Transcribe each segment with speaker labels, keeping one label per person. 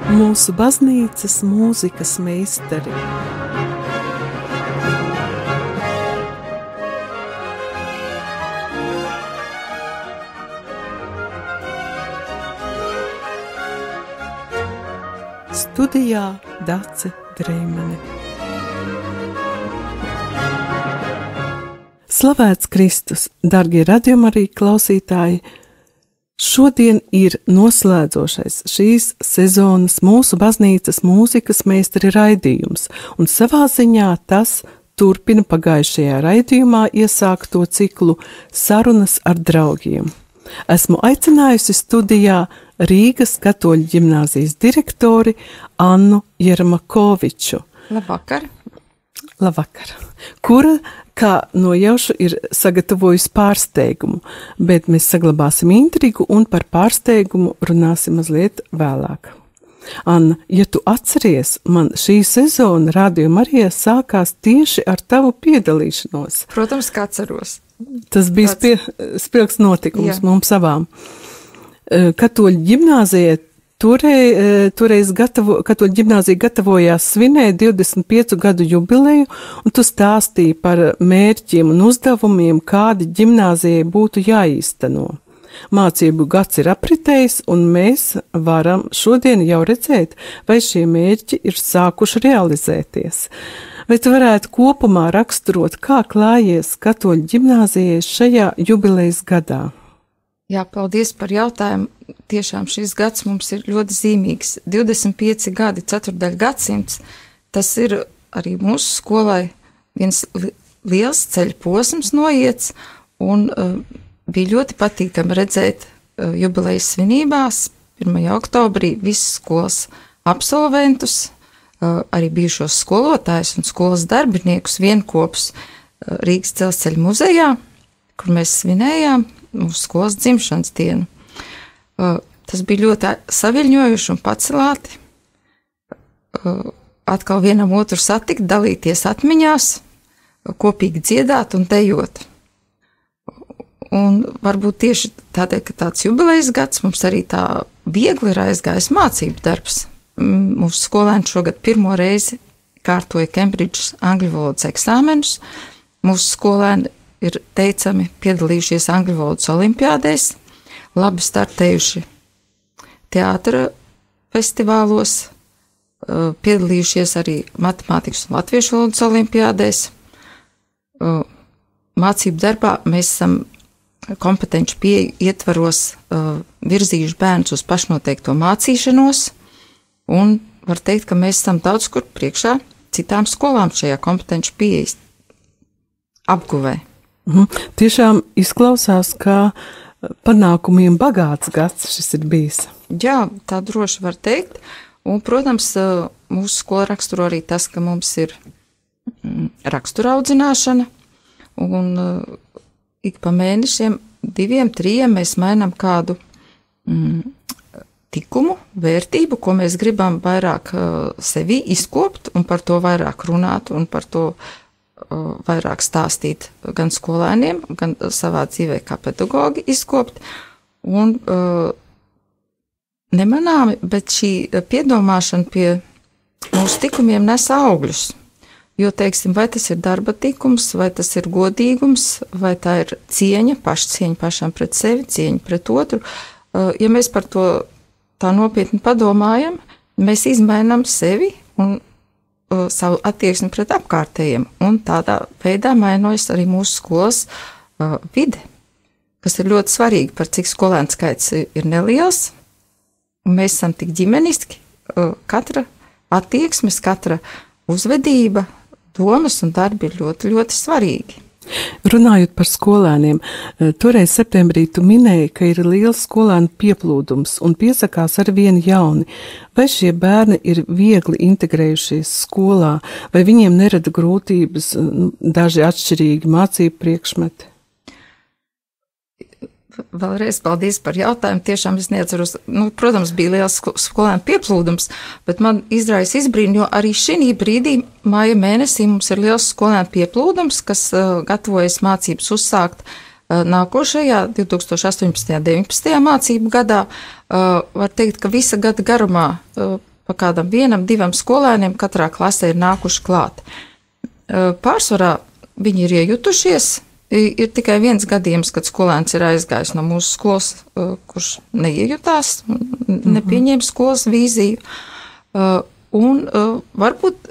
Speaker 1: Mūsu baznīcas mūzikas meistari. Studijā Dace Dreimane. Slavēts Kristus, dargie radījuma arī klausītāji! Šodien ir noslēdzošais šīs sezonas mūsu baznīcas mūzikas meistari raidījums, un savā ziņā tas turpina pagājušajā raidījumā iesākto ciklu Sarunas ar draugiem. Esmu aicinājusi studijā Rīgas Katoļu ģimnāzijas direktori Annu Jermakoviču.
Speaker 2: Labvakar!
Speaker 1: Labvakar! Kura, kā nojaušu, ir sagatavojusi pārsteigumu, bet mēs saglabāsim intrigu un par pārsteigumu runāsim mazliet vēlāk. Anna, ja tu atceries, man šī sezona Radio Marija sākās tieši ar tavu piedalīšanos.
Speaker 2: Protams, kā atceros.
Speaker 1: Tas bija spilgts notikums mums abām. Katoļu ģimnāzija toreiz Katoļu ģimnāzija gatavojās svinēt 25 gadu jubileju, un tu stāstīji par mērķiem un uzdevumiem, kādi ģimnāzijai būtu jāīsteno. Mācību gads ir apritējis, un mēs varam šodien jau redzēt, vai šie mērķi ir sākuši realizēties. Vai tu varētu kopumā raksturot, kā klājies Katoļu ģimnāzijai šajā jubilejas gadā?
Speaker 2: Jā, paldies par jautājumu. Tiešām šis gads mums ir ļoti zīmīgs. 25 gadi, ceturdaļ gadsimts, tas ir arī mūsu skolai viens liels ceļa posms noiets, un bija ļoti patīkami redzēt jubilejas svinībās 1. oktobrī visas skolas absolventus, arī bijušos skolotājus un skolas darbiniekus vienkopus Rīgas Dzelzceļa muzejā, kur mēs svinējām mūsu skolas dzimšanas dienu. Tas bija ļoti saviļņojuši un pacelāti. Atkal vienam otru satikt, dalīties atmiņās, kopīgi dziedāt un dejot. Un varbūt tieši tādēļ, ka tāds jubilejas gads, mums arī tā viegli ir aizgājis mācību darbs. Mūsu skolēni šogad pirmo reizi kārtoja Kembridžas angļu valodas eksāmenus. Mūsu skolēni ir teicami piedalījušies angļu valodas olimpiādēs, labi startējuši teātra festivālos, piedalījušies arī matemātikas un latviešu valodas olimpiādēs. Mācību darbā mēs esam kompetenci pieeju ietvaros virzījuši bērnus uz pašnoteikto mācīšanos, un var teikt, ka mēs esam daudz kur priekšā citām skolām šajā kompetenci pieejas apguvē.
Speaker 1: Tiešām izklausās, ka panākumiem bagāts gads šis ir bijis.
Speaker 2: Jā, tā droši var teikt. Un, protams, mūsu skola raksturo arī tas, ka mums ir rakstura audzināšana, un ik pa mēnešiem 2, 3 mēs mainām kādu tikumu, vērtību, ko mēs gribam vairāk sevi izkopt un par to vairāk runāt un par to vairāk stāstīt gan skolēniem, gan savā dzīvē kā pedagogi izkopt. Un nemanāmi, bet šī piedomāšana pie mūsu tikumiem nes augļus. Jo, teiksim, vai tas ir darba tikums, vai tas ir godīgums, vai tā ir cieņa, pašcieņa pašam pret sevi, cieņa pret otru. Ja mēs par to tā nopietni padomājam, mēs izmainām sevi un savu attieksmi pret apkārtējiem, un tādā veidā mainojas arī mūsu skolas vide, kas ir ļoti svarīgi, par cik skolēnu skaits ir neliels, un mēs esam tik ģimeniski, katra attieksmes, katra uzvedība, domas un darbi ir ļoti, ļoti svarīgi.
Speaker 1: Runājot par skolēniem, toreiz septembrī tu minēji, ka ir liels skolēnu pieplūdums un piesakās arvien jauni. Vai šie bērni ir viegli integrējušies skolā, vai viņiem nerada grūtības daži atšķirīgi mācību priekšmeti?
Speaker 2: Vēlreiz paldies par jautājumu. Tiešām es neatceros, protams, bija liels skolēnu pieplūdums, bet man izraisa izbrīnu, jo arī šī brīdī, māja mēnesī, mums ir liels skolēnu pieplūdums, kas gatavojas mācības uzsākt nākošajā 2018. 19. mācību gadā. Var teikt, ka visa gada garumā pa kādam 1-2 skolēniem katrā klasē ir nākuši klāt. Pārsvarā viņi ir iejutušies. Ir tikai viens gadījums, kad skolēns ir aizgājis no mūsu skolas, kurš neiejutās, nepieņēma skolas vīziju. Un varbūt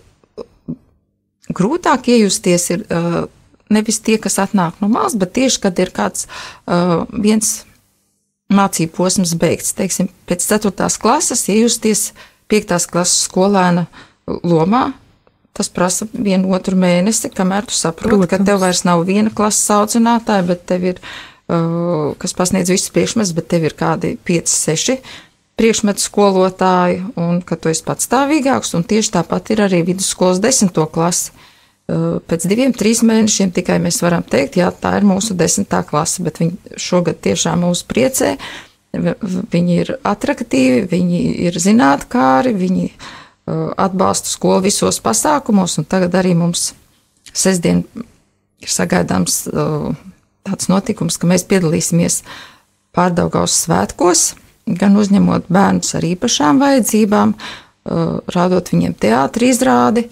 Speaker 2: grūtāk iejusties ir nevis tie, kas atnāk no malas, bet tieši, kad ir kāds viens mācību posms beigts. Teiksim, pēc 4. klases iejusties 5. klases skolēna lomā. Tas prasa 1-2 mēnesi, kamēr tu saproti, ka tev vairs nav viena klases audzinātāja, bet tev ir, kas pasniedz visus priekšmetus, bet tev ir kādi 5-6 priekšmetu skolotāji, un ka tu esi patstāvīgāks, un tieši tāpat ir arī vidusskolas 10. klase. Pēc 2-3 mēnešiem tikai mēs varam teikt, jā, tā ir mūsu 10. klase, bet viņi šogad tiešām mūs priecē, viņi ir atraktīvi, viņi ir zinātkāri, viņi atbalsta skolu visos pasākumos, un tagad arī mums sestdien ir sagaidāms tāds notikums, ka mēs piedalīsimies Pārdaugavas svētkos, gan uzņemot bērnus ar īpašām vajadzībām, rādot viņiem teātri izrādi,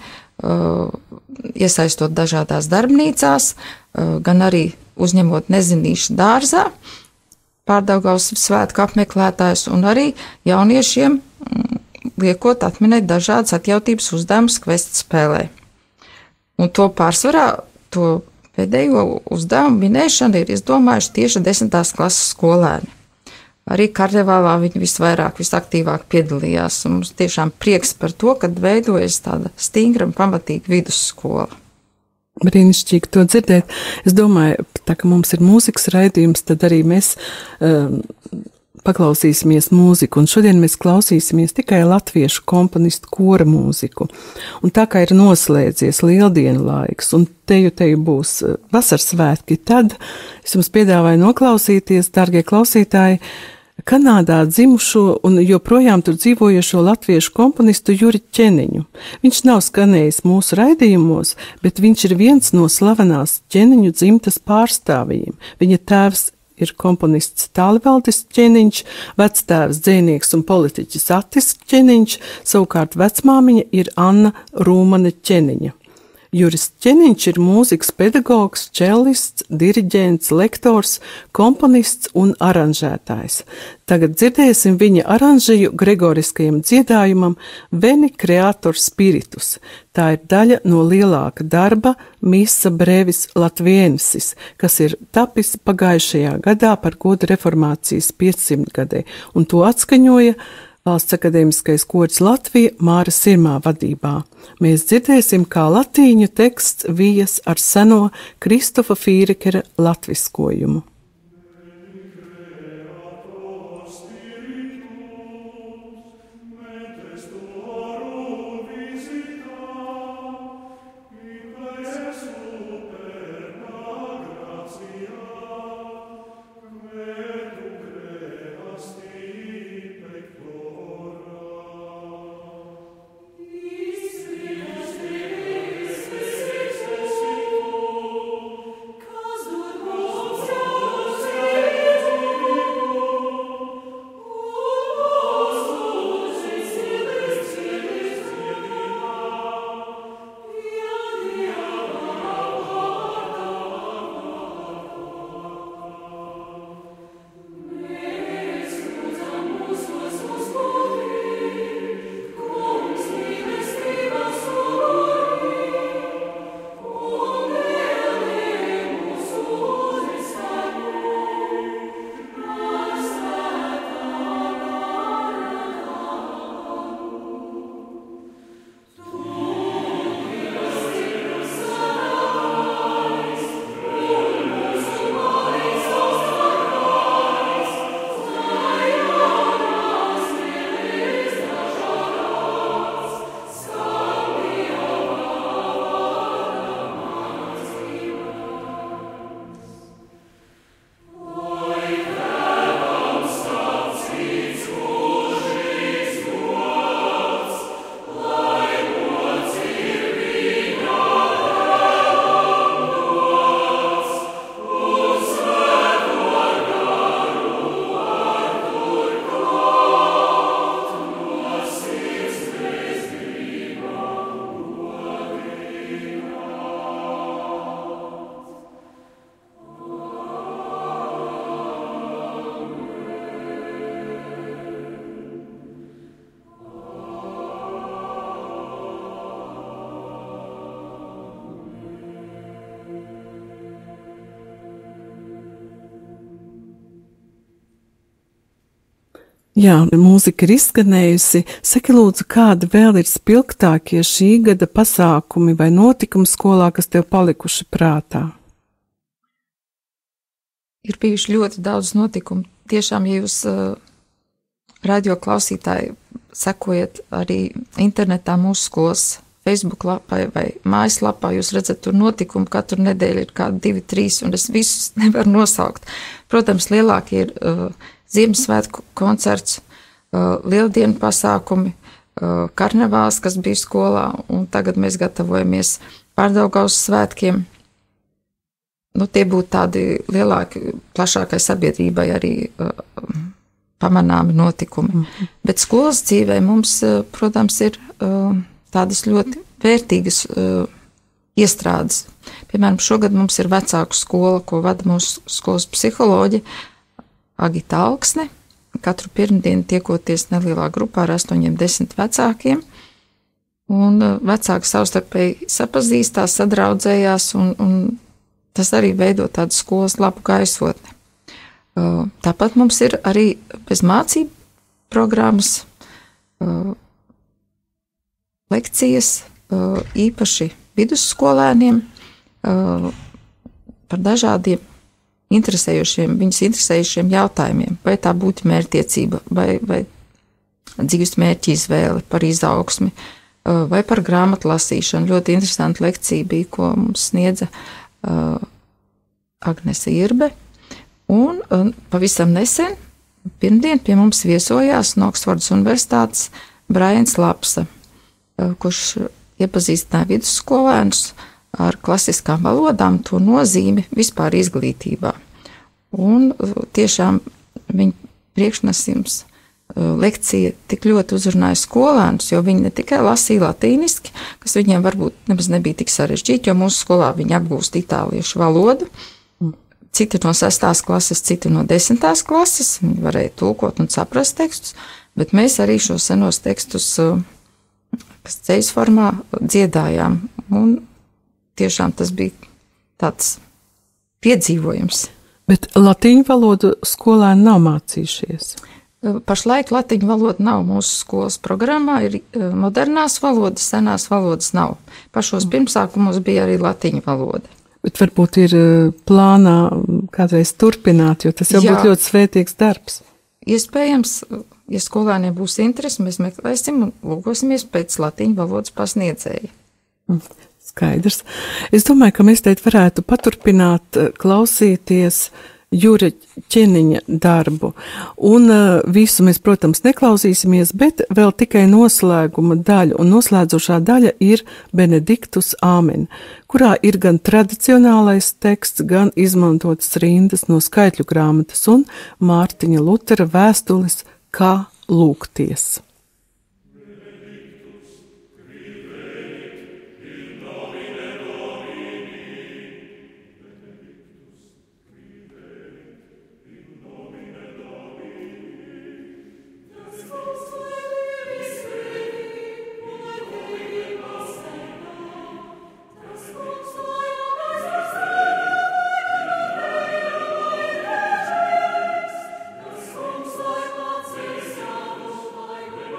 Speaker 2: iesaistot dažādās darbnīcās, gan arī uzņemot nezinīšu dārzā Pārdaugavas svētku apmeklētājus, un arī jauniešiem liekot atminēt dažādas atjautības uzdevumus kvestu spēlē. Un to pārsvarā, to pēdējo uzdevumu minēšanu ir izdomājuši tieši 10. klases skolēni. Arī karnevālā viņi visaktīvāk piedalījās, un mums tiešām prieks par to, kad veidojas tāda stingra un pamatīga vidusskola.
Speaker 1: Brīnišķīgi to dzirdēt. Es domāju, tā ka mums ir mūzikas raidījums, tad arī mēs paklausīsimies mūziku, un šodien mēs klausīsimies tikai latviešu komponistu kora mūziku. Un tā kā ir noslēdzies lieldienu laiks, un teju būs vasaras svētki, tad es jums piedāvāju noklausīties, dārgie klausītāji, Kanādā dzimušo un joprojām tur dzīvojošo latviešu komponistu Juri Ķeniņu. Viņš nav skanējis mūsu raidījumos, bet viņš ir viens no slavenās Ķeniņu dzimtas pārstāvjiem. Viņa tēvs ir komponists Tālivaldis Ķeniņš, vectēvs dzejnieks un politiķis Atis Ķeniņš, savukārt vecmāmiņa ir Anna Rūmane Ķeniņa. Juris Ķeniņš ir mūzikas pedagogs, čellists, diriģents, lektors, komponists un aranžētājs. Tagad dzirdēsim viņa aranžiju gregoriskajam dziedājumam Veni Creator Spiritus. Tā ir daļa no lielāka darba Missa Brevis Latviensis, kas ir tapis pagājušajā gadā par godu reformācijas 500 gadē, un to atskaņoja Valsts akadēmiskais koris Latvija Māra Sirmā vadībā. Mēs dzirdēsim, kā latīņu teksts vijas ar seno Kristofa Fīrekera latviskojumu.
Speaker 3: Cause
Speaker 1: Jā, mūzika ir izskanējusi. Saki lūdzu, kādi vēl ir spilgtākie šī gada pasākumi vai notikumi skolā, kas tev palikuši prātā?
Speaker 2: Ir bijuši ļoti daudz notikumu. Tiešām, ja jūs radio klausītāji sekojat arī internetā mūsu skolas Facebook lapai vai mājaslapā, jūs redzat tur notikumu, katru nedēļu ir kādi 2, 3, un es visus nevaru nosaukt. Protams, lielākie ir Ziemassvētku koncerts, lieldienu pasākumi, karnevāls, kas bija skolā, un tagad mēs gatavojamies Pārdaugavas svētkiem. Nu, tie būtu tādi lielāki, plašākai sabiedrībai arī pamanāmi notikumi. Bet skolas dzīvē mums, protams, ir tādas ļoti vērtīgas iestrādes. Piemēram, šogad mums ir vecāku skola, ko vada mūsu skolas psiholoģi Agita Alksne. Katru pirmdienu tiekoties nelielā grupā ar 8-10 vecākiem. Un vecāki savstarpēji sapazīstās, sadraudzējās, un tas arī veido tādu skolas labu gaisotni. Tāpat mums ir arī bez mācību programmas lekcijas īpaši vidusskolēniem par dažādiem viņus interesējušiem jautājumiem, vai tā būtu mērķtiecība, vai dzīves mērķa izvēle, par izaugsmi, vai par grāmatu lasīšanu. Ļoti interesanta lekcija bija, ko mums sniedza Agnese Irbe. Un pavisam nesen, pirmdien, pie mums viesojās no Oksfordas Universitātes Braians Lapsa, kurš iepazīstināja vidusskolēnus ar klasiskām valodām, to nozīmi vispār izglītībā. Un tiešām viņa priekšnesums lekcija tik ļoti uzrunāja skolēnus, jo viņi ne tikai lasīja latīniski, kas viņiem varbūt nemaz nebija tik sarežģīti, jo mūsu skolā viņi apgūst itāliešu valodu, citi no 6. klases, citi no 10. klases, viņi varēja tulkot un saprast tekstus, bet mēs arī šos senos tekstus, kas dzejas formā, dziedājām, un tiešām tas bija tāds piedzīvojums.
Speaker 1: Bet latīņu valodu skolēni nav mācījušies?
Speaker 2: Pašlaik latīņu valoda nav mūsu skolas programmā, ir modernās valodas, senās valodas nav. Pašos pirmsākumos bija arī latīņu valoda.
Speaker 1: Bet varbūt ir plānā kādreiz turpināt, jo tas jau būtu ļoti svētīgs darbs.
Speaker 2: Iespējams, ja skolēniem būs interesi, mēs meklēsim un lūkosimies pēc latīņu valodas pasniedzēja.
Speaker 1: Skaidrs. Es domāju, ka mēs teikt varētu paturpināt klausīties Jura Ķeniņa darbu. Un visu mēs, protams, neklausīsimies, bet vēl tikai noslēguma daļa. Un noslēdzošā daļa ir Benediktus Āmen, kurā ir gan tradicionālais teksts, gan izmantotas rindas no skaitļu grāmatas un Mārtiņa Lutera vēstules Kā lūgties.
Speaker 3: Thank you.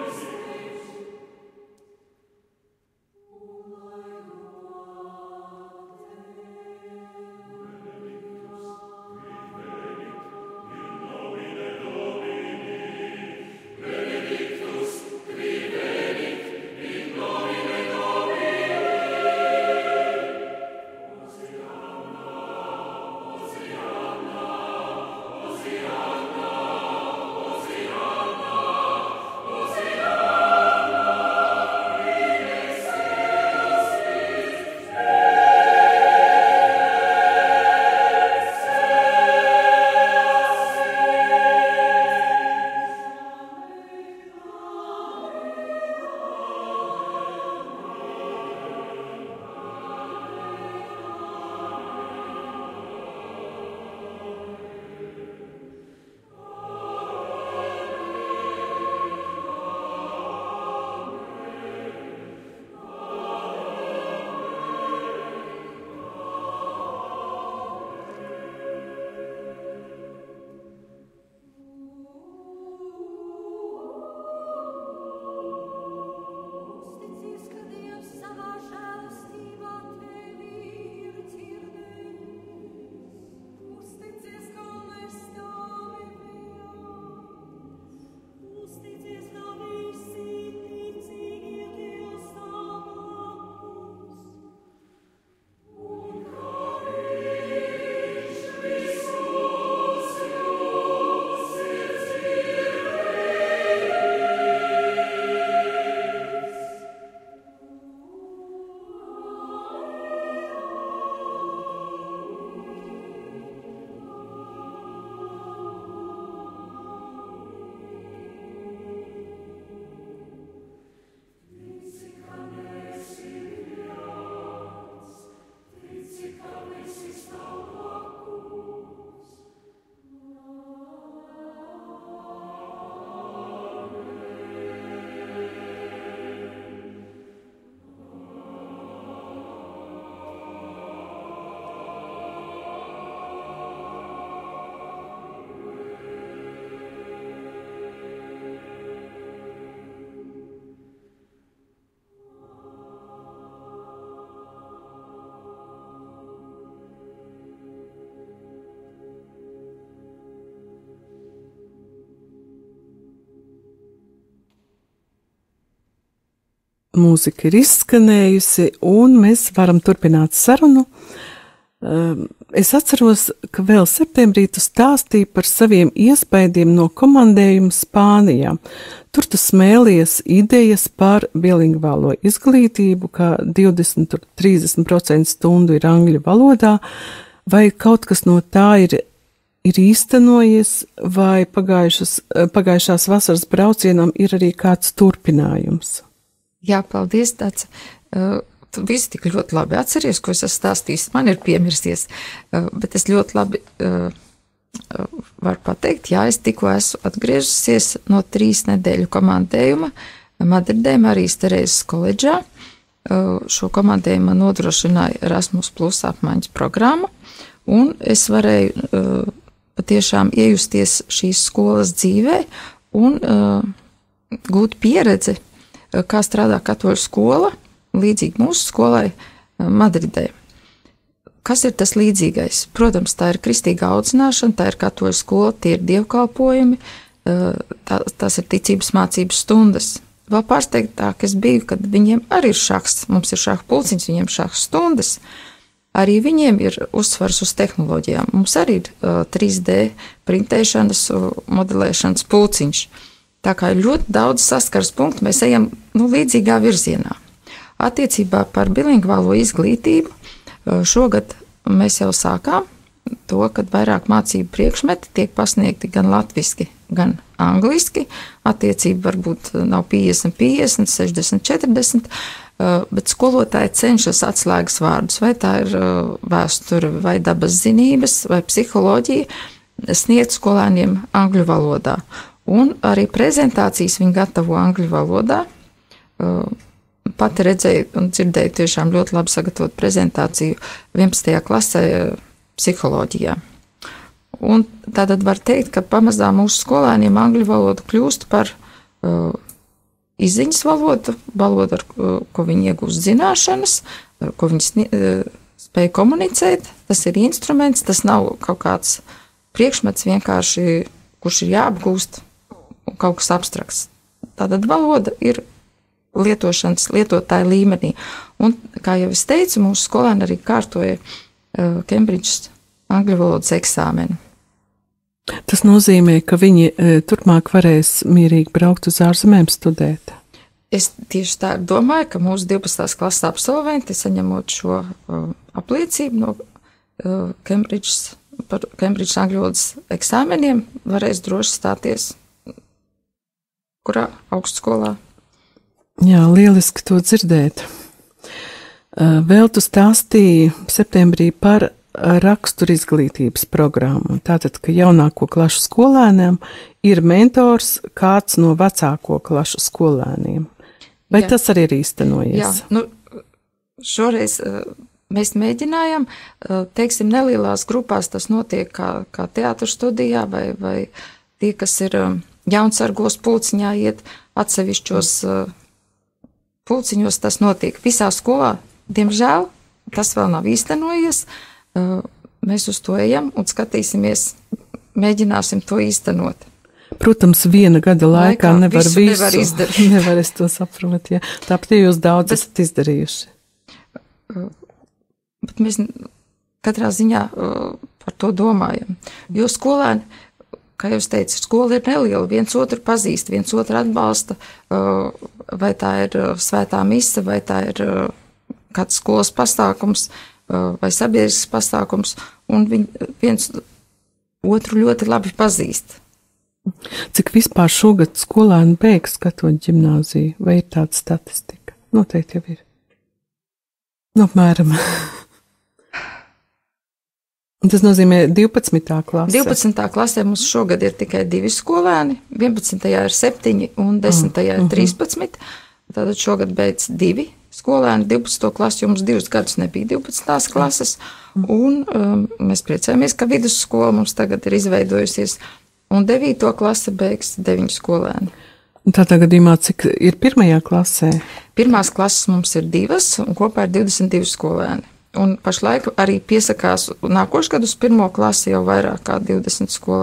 Speaker 1: mūzika ir izskanējusi, un mēs varam turpināt sarunu. Es atceros, ka vēl septembrī tu stāstīji par saviem iespaidiem no komandējuma Spānijā. Tur tu smēlies idejas par bilingvālo izglītību, ka 20–30% stundu ir angļu valodā, vai kaut kas no tā ir īstenojies, vai pagājušās vasaras braucienam ir arī kāds turpinājums?
Speaker 2: Jā, paldies, tāds. Tu visi tik ļoti labi atceries, ko es esmu stāstījis. Man ir piemirsies, bet es ļoti labi varu pateikt, jā, es tikko esmu atgriežusies no 3 nedēļu komandējuma Madridē, Marijas Terēzes koledžā. Šo komandējumu man nodrošināja Erasmus Plus apmaiņas programma, un es varēju patiešām iejusties šīs skolas dzīvē un gūt pieredzi, kā strādā katoļu skola, līdzīgi mūsu skolai Madridē. Kas ir tas līdzīgais? Protams, tā ir kristīga audzināšana, tā ir katoļu skola, tie ir dievkalpojumi, tās ir ticības mācības stundas. Vēl pārsteigtāk es biju, kad viņiem arī ir šahs, mums ir šaha pulciņš, viņiem šaha stundas. Arī viņiem ir uzsvars uz tehnoloģijām. Mums arī ir 3D printēšanas, modelēšanas pulciņš. Tā kā ir ļoti daudz saskars punktu, mēs ejam līdzīgā virzienā. Attiecībā par bilingvālo izglītību šogad mēs jau sākām to, kad vairāk mācību priekšmeti tiek pasniegti gan latviski, gan angliski. Attiecība varbūt nav 50–50, 60–40, bet skolotāji cenšas atslēgas vārdus, vai tā ir vēsture, vai dabas zinības, vai psiholoģija, sniegt skolēniem angļu valodā. Un arī prezentācijas viņi gatavo angļu valodā. Pati redzēju un dzirdēju tiešām ļoti labi sagatavot prezentāciju 11. klasē psiholoģijā. Un tātad var teikt, ka pamazām mūsu skolēniem angļu valoda kļūst par izziņas valodu, ar ko viņi iegūst zināšanas, ar ko viņi spēj komunicēt. Tas ir instruments, tas nav kaut kāds priekšmets vienkārši, kurš ir jāapgūst un kaut kas abstrakts. Tātad valoda ir lietotāja līmenī. Un, kā jau es teicu, mūsu skolēni arī kārtoja Kembridžas angļu valodas eksāmenu.
Speaker 1: Tas nozīmē, ka viņi turpmāk varēs mierīgi braukt uz ārzemēm studēt.
Speaker 2: Es tieši tā domāju, ka mūsu 12. klases absolventi, saņemot šo apliecību no Kembridžas angļu valodas eksāmeniem, varēs droši stāties kurā augstskolā.
Speaker 1: Jā, lieliski to dzirdēt. Vēl tu stāstīji septembrī par raksturizglītības programmu. Tātad, ka jaunāko klašu skolēniem ir mentors kāds no vecāko klašu skolēniem. Vai jā. Tas arī ir īstenojies?
Speaker 2: Jā, šoreiz mēs mēģinājām, teiksim, nelielās grupās tas notiek kā teātra studijā vai tie, kas ir jaunsargos pulciņā iet atsevišķos pulciņos, tas notiek visā skolā. Diemžēl tas vēl nav īstenojies. Mēs uz to ejam un skatīsimies, mēģināsim to īstenot.
Speaker 1: Protams, viena gada laikā nevar visu
Speaker 2: nevar izdarīt.
Speaker 1: Nevar, es to saprotu, jā. Tāpat jūs daudz esat izdarījuši.
Speaker 2: Bet mēs katrā ziņā par to domājam. Jo skolēni, kā jau es teicu, skola ir neliela, viens otru pazīst, viens otru atbalsta, vai tā ir svētā mise, vai tā ir kāds skolas pasākums, vai sabiedrisks pasākums, un viņi viens otru ļoti labi pazīst.
Speaker 1: Cik vispār šogad skolēni beigs Katoļu ģimnāziju, vai ir tāda statistika? Noteikti jau ir. Apmēram. Tas nozīmē 12. klasē. 12.
Speaker 2: klasē mums šogad ir tikai 2 skolēni, 11. ir 7 un 10. ir 13. Tātad šogad beidz 2 skolēni, 12. klasi jums 2 gadus nebija 12. klases, un mēs priecājamies, ka vidusskola mums tagad ir izveidojusies, un 9. klase beigs 9 skolēni.
Speaker 1: Tādā gadījumā, cik ir 1. klasē?
Speaker 2: 1. klases mums ir 2, un kopā ir 22 skolēni. Un pašlaik arī piesakās nākošu gadu uz 1. klasi jau vairāk kā 20 skolēni.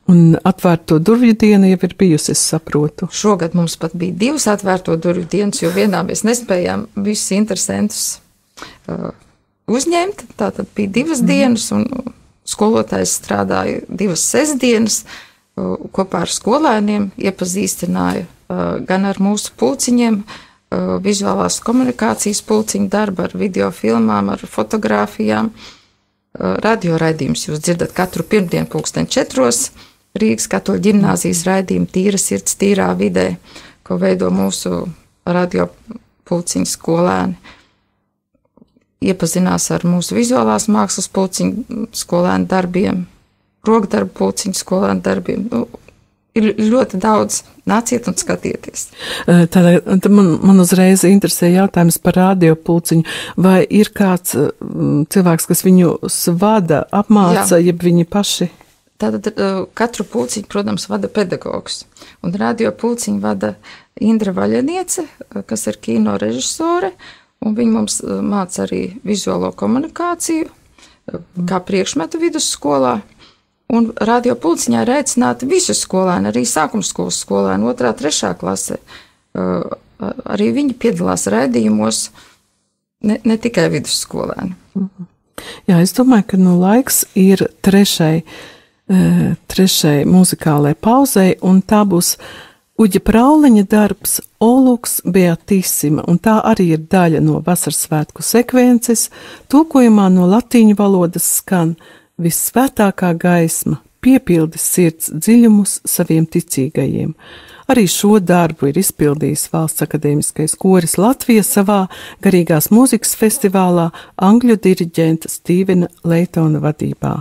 Speaker 1: Un atvērto durvju diena jau ir bijusi, es saprotu.
Speaker 2: Šogad mums pat bija 2 atvērto durvju dienas, jo vienā mēs nespējām visus interesantus uzņemt. Tātad bija 2 dienas, un skolotājs strādāja 2 sestdienas, kopā ar skolēniem iepazīstināja gan ar mūsu pulciņiem, vizuālās komunikācijas pulciņu darbu, ar video filmām, ar fotogrāfijām. Radio raidījums jūs dzirdat katru pirmdienu 4:00 Rīgas Katoļu ģimnāzijas raidījumu Tīra sirds, tīrā vidē, ko veido mūsu radio pulciņu skolēni. Iepazinās ar mūsu vizuālās mākslas pulciņu skolēnu darbiem, rokdarbu pulciņu skolēnu darbiem. Ir ļoti daudz. Nāciet un skatieties.
Speaker 1: Tad man uzreiz interesē jautājums par radio pulciņu. Vai ir kāds cilvēks, kas viņu vada, apmāca, jeb viņi paši?
Speaker 2: Tātad katru pulciņu, protams, vada pedagogs. Un radio pulciņu vada Indra Vaļaniece, kas ir kino režisore, un viņa mums māca arī vizuālo komunikāciju, kā priekšmetu vidusskolā. Un radio pulciņā ir aicināti visi skolēni, arī sākumskolas skolēni, 2., 3. klasē. Arī viņi piedalās raidījumos, ne tikai vidusskolēni.
Speaker 1: Jā, es domāju, ka laiks ir trešai muzikālai pauzei, un tā būs Uģa Prauliņa darbs Olux Beatissima, un tā arī ir daļa no vasarsvētku sekvences. Tulkojumā no latīņu valodas skan: Vissvētākā gaisma piepildi sirds dziļumus saviem ticīgajiem. Arī šo darbu ir izpildījis Valsts akadēmiskais koris Latvija savā garīgās mūzikas festivālā angļu diriģenta Stīvena Leitona vadībā.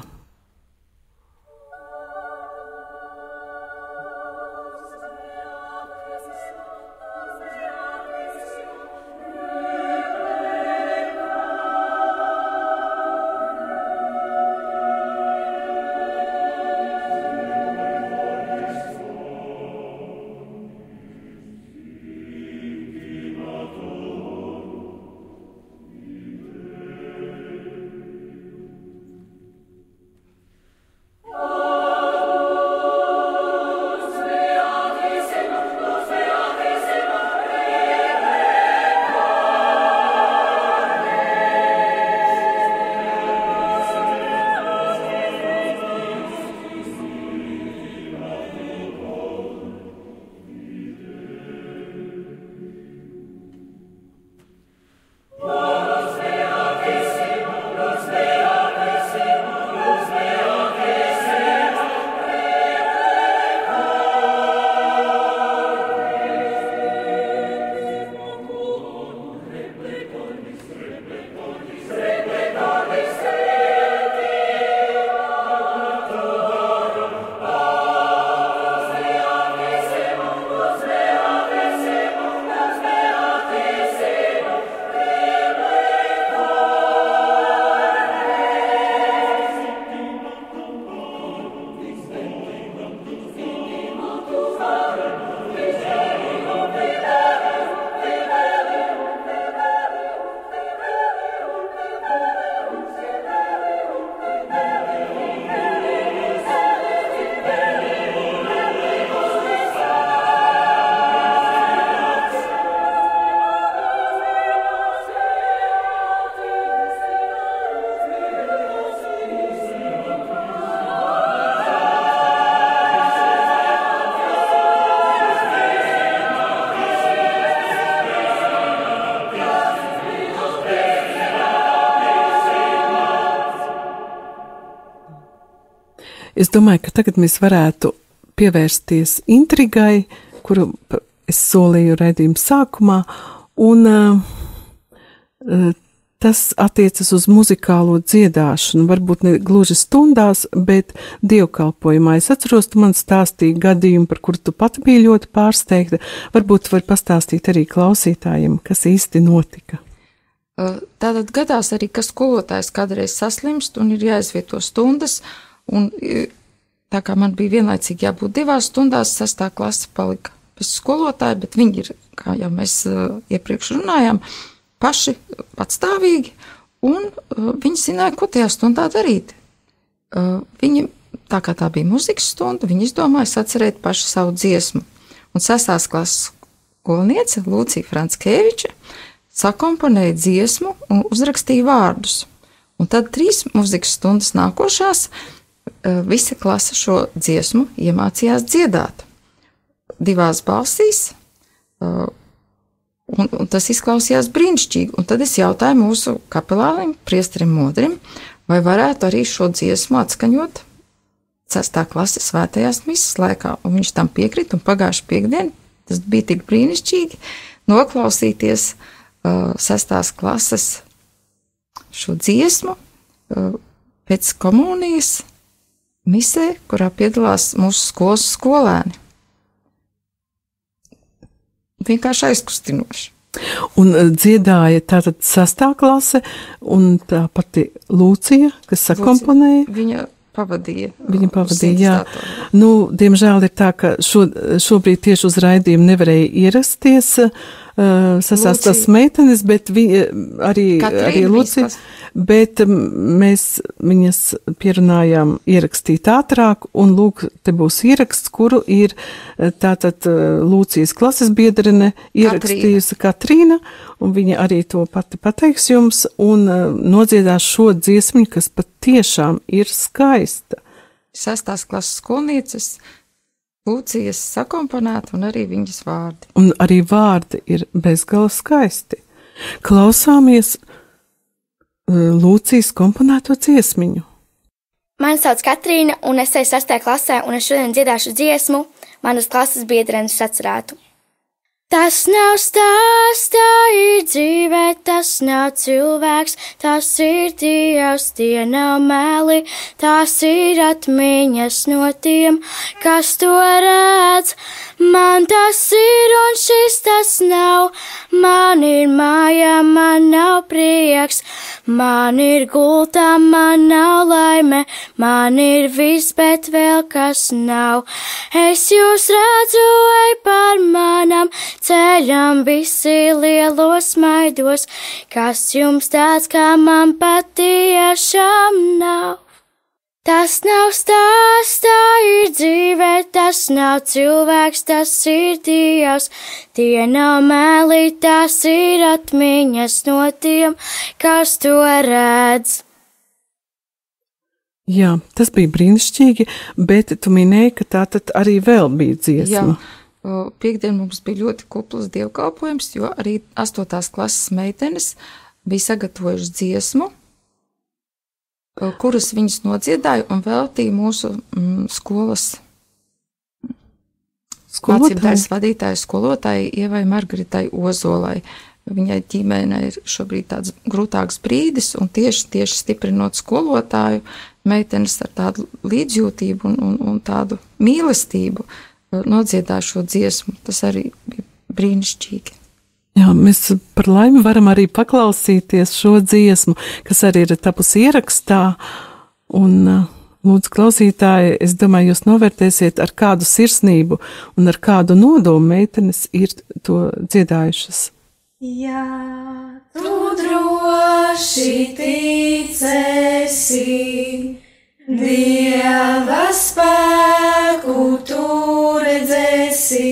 Speaker 1: Es domāju, ka tagad mēs varētu pievērsties intrigai, kuru es solīju raidījuma sākumā, un tas attiecas uz muzikālo dziedāšanu, varbūt ne gluži stundās, bet dievkalpojumā. Es atceros, tu man stāstīji gadījumu, par kuru tu pati biji ļoti pārsteigta. Varbūt tu vari pastāstīt arī klausītājiem, kas īsti notika.
Speaker 2: Tātad gadās arī, ka skolotājs kādreiz saslimst un ir jāizvieto stundas, un tā kā man bija vienlaicīgi jābūt 2 stundās, 6. klase palika bez skolotāja, bet viņi ir, kā jau mēs iepriekš runājām, paši patstāvīgi, un viņi zināja, ko tajā stundā darīt. Viņi tā kā tā bija muzikas stunda, viņi izdomāja sacerēt pašu savu dziesmu. Un 6. klases skolniece Lūcija Franckeviča sakomponēja dziesmu un uzrakstīja vārdus. Un tad 3 muzikas stundas nākošās visa klase šo dziesmu iemācījās dziedāt 2 balsīs, un tas izklausījās brīnišķīgi. Un tad es jautāju mūsu kapelānim, priesterim Modrim, vai varētu arī šo dziesmu atskaņot 6. klases svētajās misas laikā. Un viņš tam piekrita, un pagājuši piekdien tas bija tik brīnišķīgi noklausīties 6. klases šo dziesmu pēc komunijas misē, kurā piedalās mūsu skolas skolēni. Vienkārši aizkustinoši.
Speaker 1: Un dziedāja tātad 6. klase, un tā pati Lūcija, kas sakomponēja.
Speaker 2: Viņa pavadīja,
Speaker 1: jā. Nu, diemžēl ir tā, ka šobrīd tieši uz raidījumu nevarēja ierasties 6. klases meitenes, bet arī Lūcija, bet mēs viņas pierunājām ierakstīt ātrāk, un lūk, te būs ieraksts, kuru ir tātad Lūcijas klases biedrene ierakstījusi Katrīna, un viņa arī to pati pateiks jums, un nodziedās šo dziesmu, kas pat tiešām ir skaista.
Speaker 2: 6. klases skolnieces Lūcijas sakomponēta un arī viņas vārdi.
Speaker 1: Un arī vārdi ir bezgala skaisti. Klausāmies Lūcijas komponēto dziesmiņu.
Speaker 3: Mani sauc Katrīna, un es eju 6. klasē, un es šodien dziedāšu dziesmu manas klases biedrenes sacerētu. Tas nav stāsts, tā ir dzīve, tas nav cilvēks, tas ir Dievs, tie nav meli, tās ir atmiņas no tiem, kas to redz. Man tas ir un šis tas nav, man ir māja, man nav prieks, man ir gultā, man nav laime, man ir viss, bet vēl kas nav. Es jūs redzu, ej par manam ceļam visi lielos maidos, kas jums tāds, kā man patiešām nav. Tas nav stāsts, tā ir dzīve, tas nav cilvēks, tas ir Dievs, tie nav meli, tās ir atmiņas no tiem, kas to redz.
Speaker 1: Jā, tas bija brīnišķīgi, bet tu minēji, ka tā tad arī vēl bija dziesma.
Speaker 2: Jā, piekdien mums bija ļoti kupls dievkalpojums, jo arī 8. klases meitenes bija sagatavojušas dziesmu, kuras viņas nodziedāja un veltīja mūsu skolas mācībdājas vadītāju skolotāju Ievai Margaritai Ozolai. Viņai ģimenē ir šobrīd tāds grūtāks brīdis, un tieši stiprinot skolotāju, meitenes ar tādu līdzjūtību un tādu mīlestību nodziedāja šo dziesmu. Tas arī bija brīnišķīgi.
Speaker 1: Jā, mēs par laimi varam arī paklausīties šo dziesmu, kas arī ir tapusi ierakstā, un lūdzu klausītāji, es domāju, jūs novērtēsiet, ar kādu sirsnību un ar kādu nodomu meitenes ir to dziedājušas.
Speaker 4: Ja tu droši ticēsi, Dieva spēku tu redzēsi,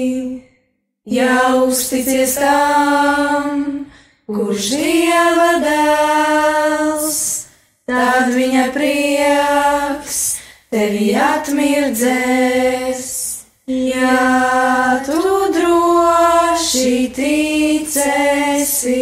Speaker 4: ja uzticies tam, kurš Dieva dēls, tad viņa prieks tevi atmirdzēs. Ja tu droši ticēsi,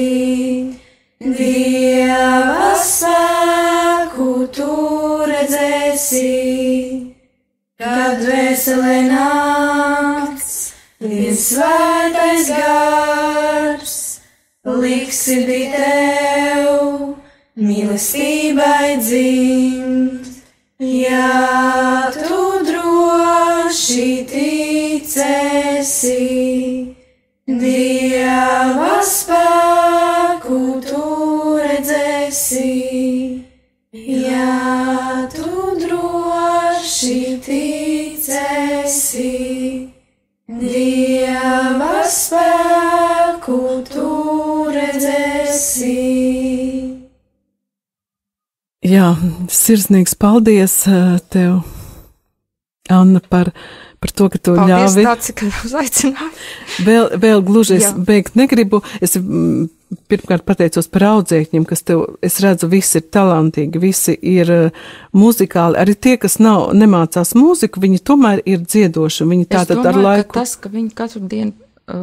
Speaker 4: Dieva spēku tu redzēsi, kad dvēselē nakts, viens svētais gars, liks sirdī tev mīlestībai dzimt. Ja tu droši ticēsi, Dieva spēku tu redzēsi. Ja tu droši ticēsi, Dieva spēku tu redzēsi.
Speaker 1: Jā, sirsnīgs paldies tev, Anna, par to, ka tu
Speaker 2: Paldies,
Speaker 1: ļāvi.
Speaker 2: Daci, ka uzaicināji.
Speaker 1: Vēl gluži es
Speaker 2: Jā.
Speaker 1: beigt negribu. Es pirmkārt pateicos par audzēkņiem, kas tev, es redzu, visi ir talantīgi, visi ir muzikāli. Arī tie, kas nemācās mūziku, viņi tomēr ir dziedoši. Viņi tātad ar laiku.
Speaker 2: Ka tas, ka viņi katru dienu,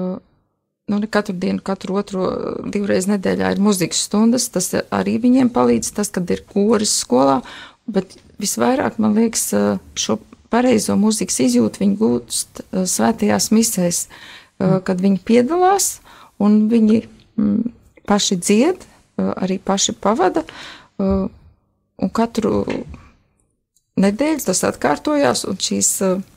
Speaker 2: ne katru dienu, katru otro, divreiz nedēļā ir muzikas stundas, tas arī viņiem palīdz, tas, kad ir koris skolā, bet visvairāk, man liekas, šo pareizo mūzikas izjūtu viņi gūst svētajās misēs, kad viņi piedalās un viņi paši dzied, arī paši pavada, un katru nedēļu tas atkārtojās, un šīs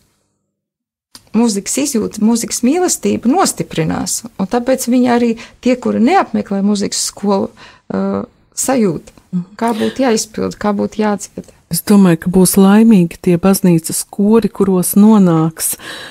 Speaker 2: mūzikas izjūta, mūzikas mīlestība nostiprinās, un tāpēc viņi arī tie, kuri neapmeklē mūzikas skolu, sajūta, kā būtu jāizpilda, kā būtu jādzied.
Speaker 1: Es domāju, ka būs laimīgi tie baznīcas kori, kuros nonāks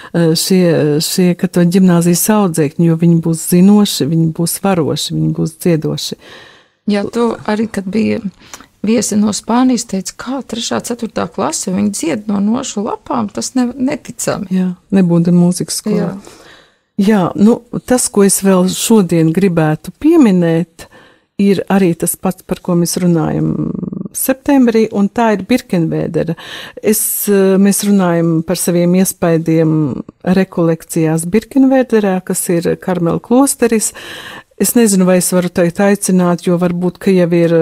Speaker 1: šie katoļu ģimnāzijas audzēkņi, jo viņi būs zinoši, viņi būs varoši, viņi būs dziedoši.
Speaker 2: Jā, tu arī, kad bija viesi no Spānijas, teica, kā 3. 4. klase, viņi dzied no nošu lapām, tas neticami.
Speaker 1: Jā, nebūtu mūzikas skolā. Jā, tas, ko es vēl šodien gribētu pieminēt, ir arī tas pats, par ko mēs runājam septembrī, un tā ir Birkenvēdera. Mēs runājam par saviem iespaidiem rekolekcijās Birkenvēderā, kas ir Karmela klosteris. Es nezinu, vai es varu teikt aicināt, jo varbūt, ka jau ir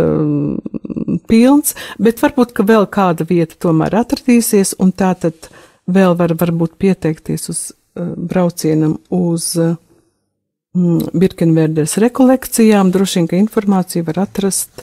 Speaker 1: pilns, bet varbūt, ka vēl kāda vieta tomēr atradīsies, un tā tad vēl varbūt pieteikties uz braucienam uz Birkenvēderas rekolekcijām. Droši vien, ka informāciju var atrast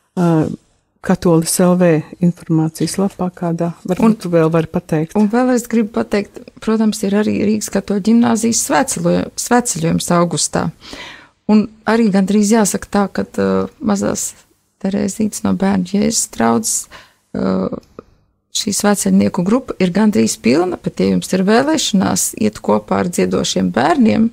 Speaker 1: Katolis LV informācijas lapā kādā. Varbūt tu vēl vari pateikt.
Speaker 2: Un vēl es gribu pateikt, protams, ir arī Rīgas Katoļu ģimnāzijas svētceļojums augustā. Un arī gandrīz jāsaka tā, ka mazās Terēzītes no Bērnu Jēzus draudzes šī svētceļnieku grupa ir gandrīz pilna, bet ja jums ir vēlēšanās iet kopā ar dziedošiem bērniem,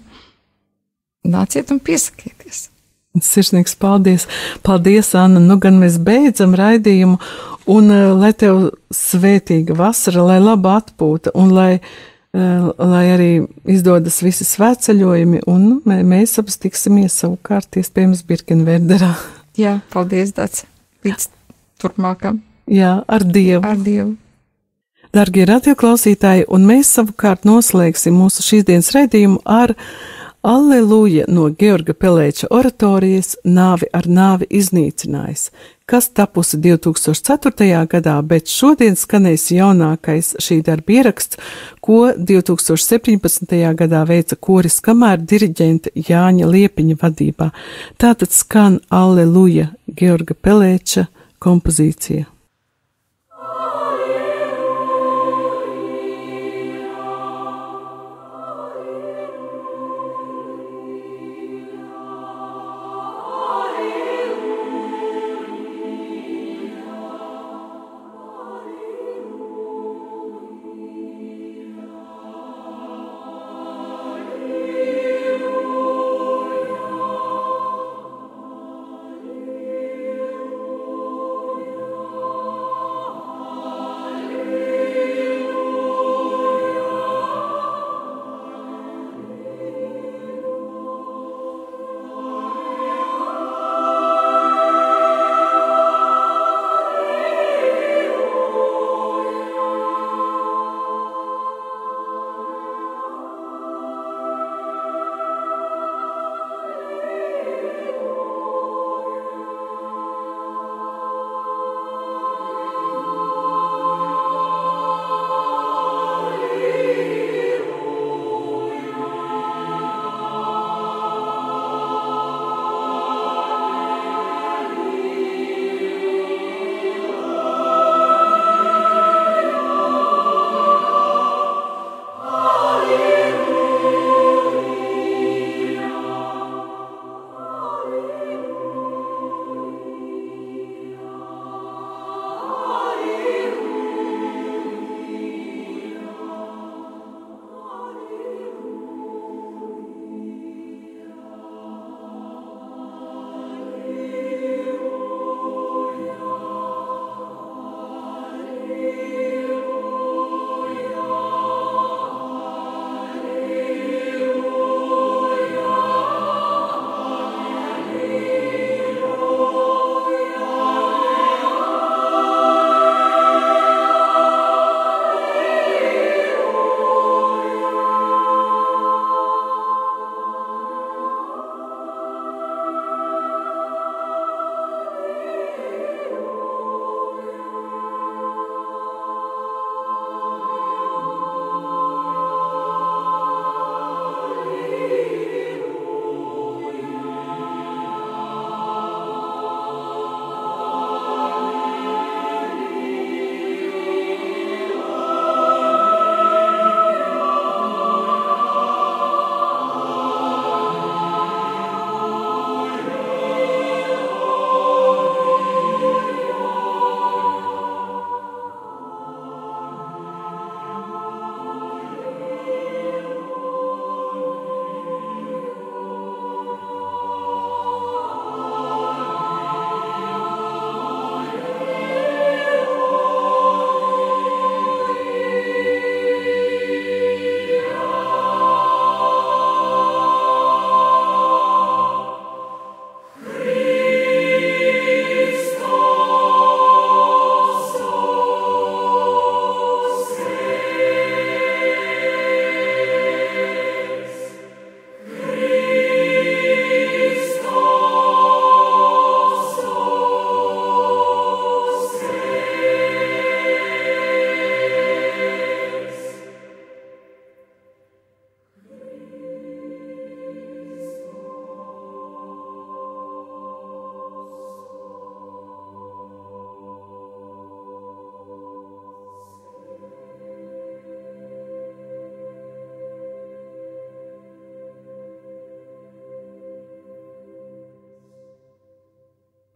Speaker 2: nāciet un piesakieties.
Speaker 1: Sirsnīgs paldies. Paldies, Anna. Gan mēs beidzam raidījumu, un lai tev svētīga vasara, lai laba atpūta, un lai arī izdodas visi svētceļojumi, un mēs abas tiksimies savukārt iespējams Birkenvēderā.
Speaker 2: Jā, paldies, Dace. Līdz turpmākam.
Speaker 1: Jā, ar Dievu.
Speaker 2: Ar Dievu.
Speaker 1: Dargie radioklausītāji, un mēs savukārt noslēgsim mūsu šīsdienas raidījumu ar Alleluja no Georga Pelēča oratorijas Nāvi ar nāvi iznīcinājis, kas tapusi 2004. gadā, bet šodien skanēs jaunākais šī darba ieraksts, ko 2017. gadā veica koris kamēr diriģenta Jāņa Liepiņa vadībā. Tātad skan Alleluja Georga Pelēča kompozīcija.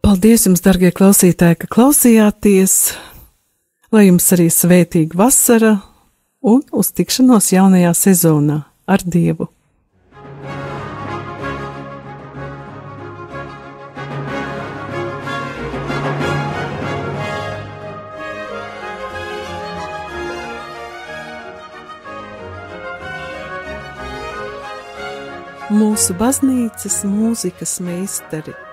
Speaker 1: Paldies jums, dargie klausītāji, ka klausījāties, lai jums arī svētīga vasara un uz tikšanos jaunajā sezonā ar Dievu. Mūsu baznīcas mūzikas meistari